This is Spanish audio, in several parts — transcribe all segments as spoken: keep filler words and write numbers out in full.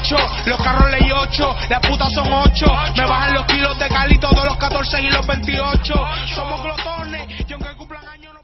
ocho, los carros ley ocho, las putas son ocho. Me bajan los kilos de Cali todos los catorce y los veintiocho. Somos glotones y aunque cumplan años no...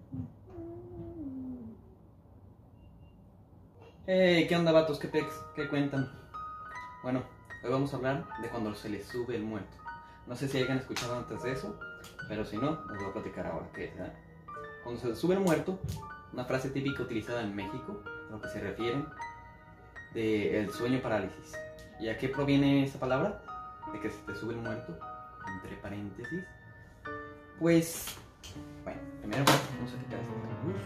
Hey, ¿qué onda, vatos? ¿Qué pex? ¿Qué cuentan? Bueno, hoy vamos a hablar de cuando se les sube el muerto. No sé si hayan escuchado antes de eso, pero si no, les voy a platicar ahora qué es, ¿eh? Cuando se les sube el muerto, una frase típica utilizada en México, a lo que se refieren de el sueño parálisis. ¿Y a qué proviene esa palabra? De que se te sube el muerto, entre paréntesis. Pues, bueno, primero vamos a quitar esta luz.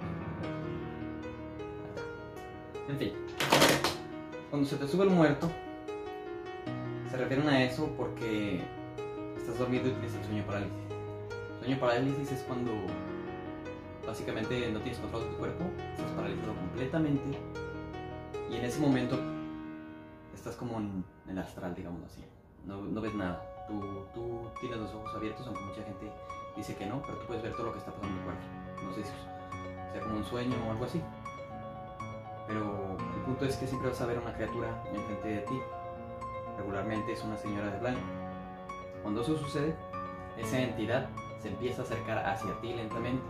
En fin, cuando se te sube el muerto, se refieren a eso porque estás dormido y tienes el sueño parálisis. El sueño parálisis es cuando básicamente no tienes control de tu cuerpo, estás paralizado completamente y en ese momento estás como en el astral, digamos así. No, no ves nada, tú, tú tienes los ojos abiertos, aunque mucha gente dice que no, pero tú puedes ver todo lo que está pasando en tu cuerpo. No sé si sea como un sueño o algo así. Pero el punto es que siempre vas a ver una criatura enfrente de ti. Regularmente es una señora de blanco. Cuando eso sucede, esa entidad se empieza a acercar hacia ti lentamente.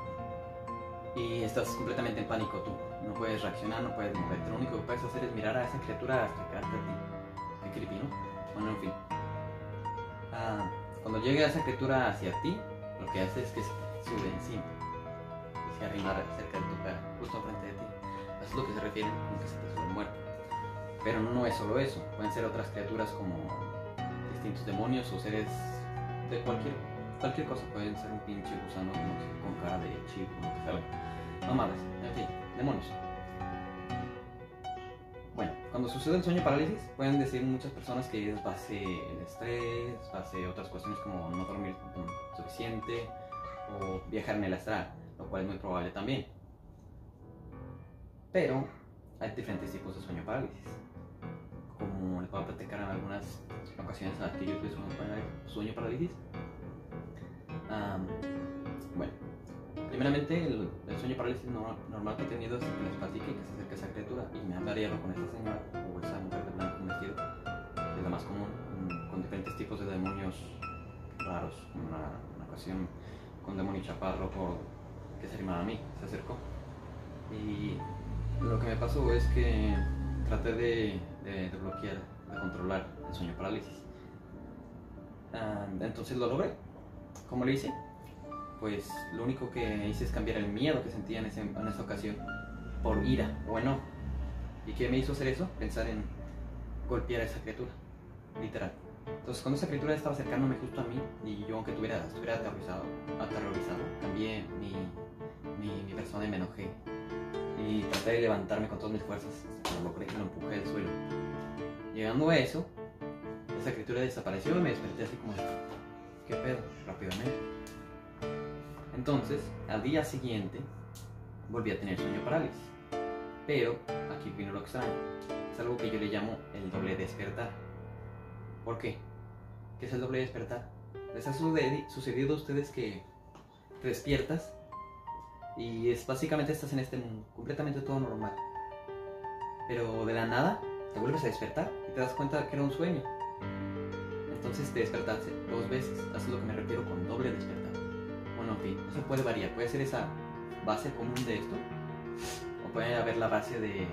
Y estás completamente en pánico tú. No puedes reaccionar, no puedes moverte. Lo único que puedes hacer es mirar a esa criatura acercarte a ti. Qué creepy, ¿no? Bueno, en fin. Ah, cuando llegue esa criatura hacia ti, lo que hace es que se sube encima. Y se arrima cerca de tu cara, justo frente de ti. Eso es lo que se refiere con que se te sube el muerto. Pero no es solo eso, pueden ser otras criaturas como distintos demonios o seres de cualquier, cualquier cosa. Pueden ser un pinche gusano no sé, con cara de chico, no sé, algo. No mames, en fin, demonios. Bueno, cuando sucede el sueño parálisis, pueden decir muchas personas que es base el estrés, base otras cuestiones como no dormir suficiente o viajar en el astral, lo cual es muy probable también. Pero hay diferentes tipos de sueño parálisis. Como les voy a platicar en algunas ocasiones en las que yo tuve sueño parálisis. Um, bueno, primeramente el, el sueño parálisis no, normal que he tenido es que les platique que se acerca esa criatura y me han variado con esta señora o esa mujer de blanco vestido, que es la más común, con diferentes tipos de demonios raros. Una, una ocasión con un demonio chaparro por, que se arrimaba a mí, se acercó y lo que me pasó es que traté de, de, de bloquear, de controlar el sueño parálisis. Uh, entonces lo logré. ¿Cómo lo hice? Pues lo único que hice es cambiar el miedo que sentía en, ese, en esa ocasión por ira o enojo. ¿Y qué me hizo hacer eso? Pensar en golpear a esa criatura, literal. Entonces cuando esa criatura estaba acercándome justo a mí y yo aunque tuviera, estuviera aterrorizado, aterrorizado cambié mi, mi, mi persona y me enojé. Y traté de levantarme con todas mis fuerzas hasta que lo logré y lo empujé al suelo. Llegando a eso, esa criatura desapareció y me desperté así como, ¿qué pedo? Rápidamente. Entonces, al día siguiente, volví a tener sueño parálisis. Pero, aquí vino lo extraño. Es algo que yo le llamo el doble despertar. ¿Por qué? ¿Qué es el doble despertar? ¿Les ha sucedido a ustedes que te despiertas y es básicamente estás en este mundo, completamente todo normal, pero de la nada te vuelves a despertar y te das cuenta que era un sueño? Entonces te despertaste dos veces. Eso es lo que me refiero con doble despertar. Bueno, en fin, eso puede variar. Puede ser esa base común de esto, o puede haber la base de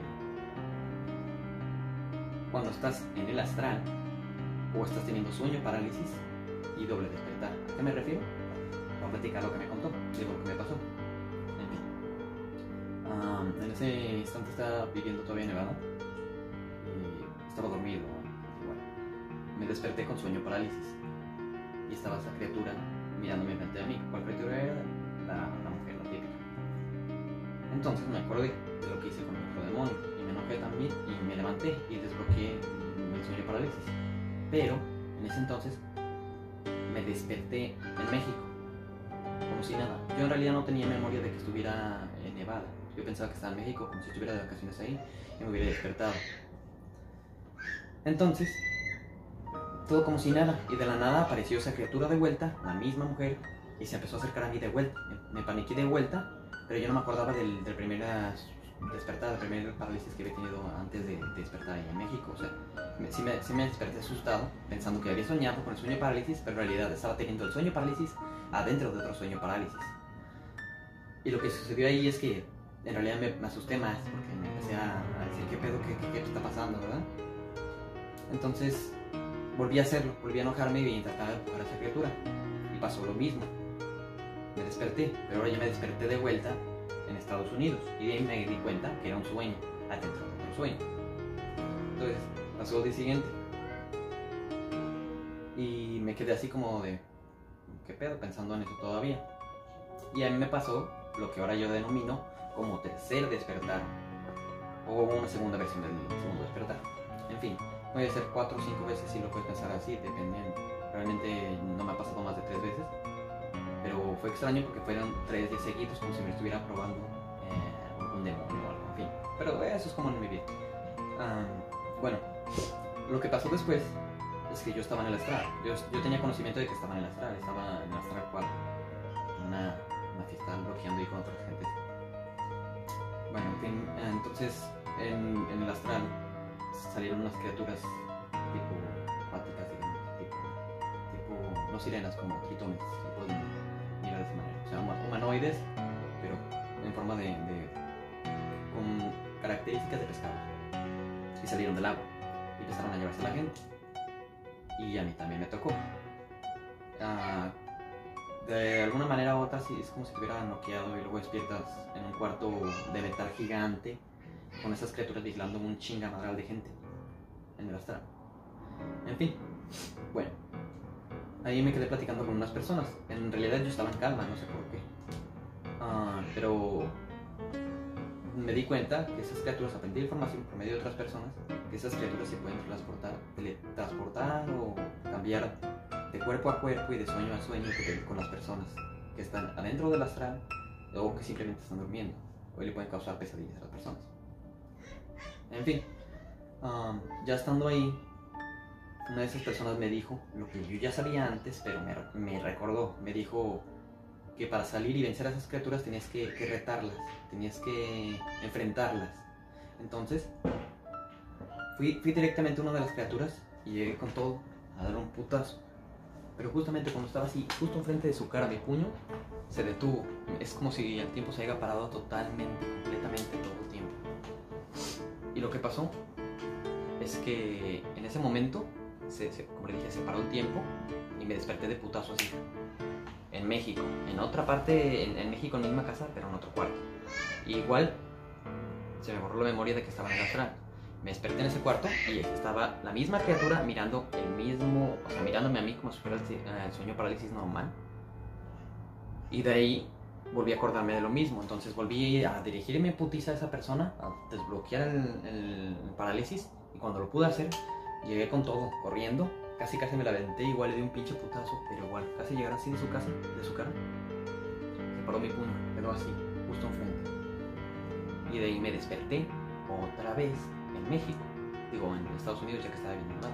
cuando estás en el astral o estás teniendo sueño parálisis y doble despertar. ¿A qué me refiero? Voy a platicar lo que me contó, digo lo que me pasó. Um, en ese instante estaba viviendo todavía en Nevada y estaba dormido. Bueno, me desperté con sueño parálisis y estaba esa criatura mirándome frente a mí. ¿Cuál criatura era? La, la mujer, la típica. Entonces me acordé de lo que hice con el otro demonio y me enojé también y me levanté y desbloqueé el sueño parálisis. Pero en ese entonces me desperté en México como si nada. Yo en realidad no tenía memoria de que estuviera en Nevada. Yo pensaba que estaba en México como si estuviera de vacaciones ahí y me hubiera despertado. Entonces, todo como si nada, y de la nada apareció esa criatura de vuelta, la misma mujer, y se empezó a acercar a mí de vuelta. Me, me paniqué de vuelta, pero yo no me acordaba del, del primera despertar, el primer parálisis que había tenido antes de, de despertar ahí en México. O sea, me, sí, me, sí me desperté asustado, pensando que había soñado con el sueño parálisis, pero en realidad estaba teniendo el sueño parálisis adentro de otro sueño parálisis. Y lo que sucedió ahí es que en realidad me, me asusté más, porque me empecé a, a decir, ¿qué pedo? ¿Qué, qué, qué está pasando, verdad? Entonces volví a hacerlo, volví a enojarme y tratar de empujar a esa criatura. Y pasó lo mismo. Me desperté, pero ahora ya me desperté de vuelta en Estados Unidos. Y de ahí me di cuenta que era un sueño, adentro de otro sueño. Entonces pasó el día siguiente. Y me quedé así como de, ¿qué pedo? Pensando en eso todavía. Y a mí me pasó lo que ahora yo denomino como tercer despertar. O una segunda versión del segundo despertar. En fin, puede ser cuatro o cinco veces si lo puedes pensar así, dependiendo. Realmente no me ha pasado más de tres veces. Pero fue extraño porque fueron tres días seguidos, como si me estuviera probando eh, un demonio o algo, en fin. Pero eso es como en mi vida. Um, bueno, lo que pasó después es que yo estaba en el astral. Yo, yo tenía conocimiento de que estaba en el astral, estaba en el astral cuatro. Una, una fiesta bloqueando ahí con otras gentes. Bueno, en fin, entonces en, en el astral salieron unas criaturas tipo acuáticas, digamos, tipo, tipo, no sirenas, como tritones, si pueden mirar de esa manera. O sea, humanoides, pero en forma de, de con características de pescado. Y salieron del agua y empezaron a llevarse a la gente. Y a mí también me tocó. Uh, de alguna manera u otra, sí, es como si te hubieran noqueado y luego despiertas en un cuarto de metal gigante con esas criaturas vigilando un chingamadral de gente en el astral. En fin, bueno, ahí me quedé platicando con unas personas. En realidad yo estaba en calma, no sé por qué. Uh, pero me di cuenta que esas criaturas, aprendí información por medio de otras personas, que esas criaturas se pueden transportar, teletransportar o cambiar de cuerpo a cuerpo y de sueño a sueño con las personas que están adentro del astral o que simplemente están durmiendo. O le pueden causar pesadillas a las personas. En fin, um, ya estando ahí, una de esas personas me dijo lo que yo ya sabía antes, pero me, me recordó. Me dijo que para salir y vencer a esas criaturas tenías que, que retarlas, tenías que enfrentarlas. Entonces, fui, fui directamente a una de las criaturas y llegué con todo a dar un putazo. Pero justamente cuando estaba así, justo enfrente de su cara, mi puño se detuvo. Es como si el tiempo se haya parado totalmente, completamente todo el tiempo. Y lo que pasó es que en ese momento, se, se, como le dije, se paró el tiempo y me desperté de putazo así. En México, en otra parte, en, en México, en la misma casa, pero en otro cuarto. Y igual, se me borró la memoria de que estaba en el astral. Me desperté en ese cuarto y estaba la misma criatura mirando el mismo, o sea, mirándome a mí como si fuera el, el sueño parálisis normal. Y de ahí volví a acordarme de lo mismo. Entonces volví a dirigirme putiza a esa persona, a desbloquear el, el, el parálisis. Y cuando lo pude hacer, llegué con todo, corriendo. Casi casi me la aventé, igual le di un pinche putazo, pero igual, casi llegar así de su casa, de su cara. Se paró mi puño, quedó así, justo enfrente. Y de ahí me desperté otra vez en México, digo en Estados Unidos, ya que estaba bien nublado,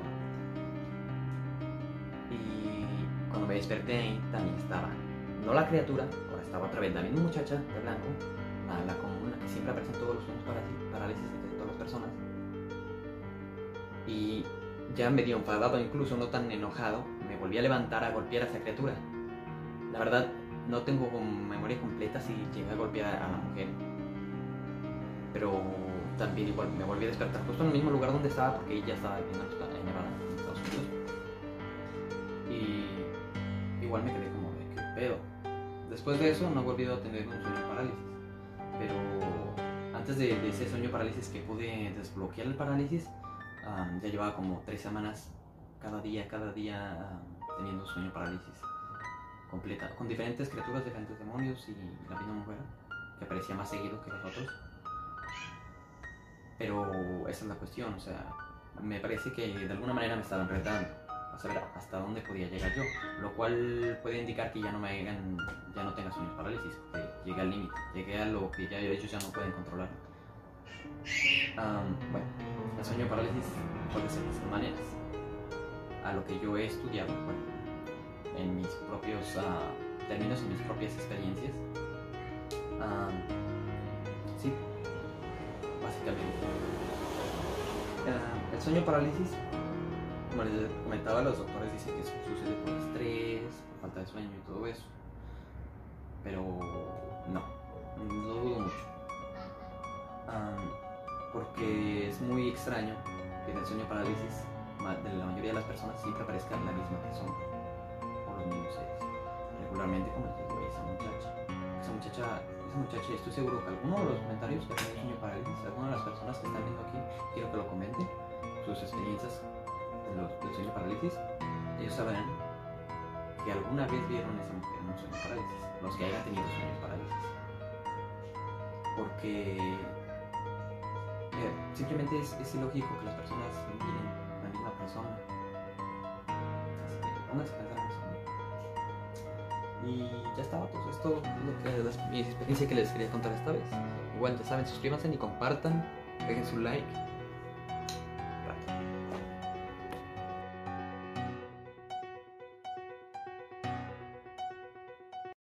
perdón. Y cuando me desperté ahí también estaba, no la criatura, ahora estaba otra vez la misma muchacha de blanco, la, la común, la que siempre aparece en todos los sueños parálisis de todas las personas. Y ya medio enfadado, incluso no tan enojado, me volví a levantar a golpear a esa criatura. La verdad, no tengo memoria completa si llegué a golpear a la mujer, pero también igual me volví a despertar justo en el mismo lugar donde estaba, porque ella estaba viviendo en Nevada, en Estados Unidos. Y igual me quedé como de qué pedo. Después de eso no he volvido a tener un sueño parálisis, pero antes de, de ese sueño parálisis que pude desbloquear el parálisis, Um, ya llevaba como tres semanas cada día, cada día um, teniendo sueño parálisis completa, con diferentes criaturas, diferentes demonios y la misma mujer que aparecía más seguido que los otros. Pero esa es la cuestión, o sea, me parece que de alguna manera me estaban retando a saber hasta dónde podía llegar yo, lo cual puede indicar que ya no me hagan, ya no tenga sueños parálisis, porque llegué al límite, llegué a lo que ya ellos ya no pueden controlar. Um, bueno, el sueño parálisis puede ser de estas maneras. A lo que yo he estudiado, bueno, en mis propios uh, términos, en mis propias experiencias, um, sí, básicamente. Uh, el sueño parálisis, como les comentaba, los doctores dicen que sucede por estrés, por falta de sueño y todo eso. Pero no, lo dudo mucho. Um, porque es muy extraño que en el sueño parálisis de la mayoría de las personas siempre aparezca la misma persona o los mismos seres. Regularmente, como les digo, esa muchacha, esa muchacha, esa muchacha, estoy seguro que alguno de los comentarios que tiene sueño parálisis, alguna de las personas que están viendo aquí, quiero que lo comenten, sus experiencias de los, del sueño parálisis, ellos sabrán que alguna vez vieron a esa mujer en un sueño parálisis, los que hayan tenido sueños parálisis. Porque eh, simplemente es, es ilógico que las personas miren la misma persona. Así que pónganse a pensar en eso, ¿no? Y ya estaba, pues esto es lo que es mi experiencia que les quería contar esta vez. Igual ya saben, suscríbanse y compartan, dejen su like.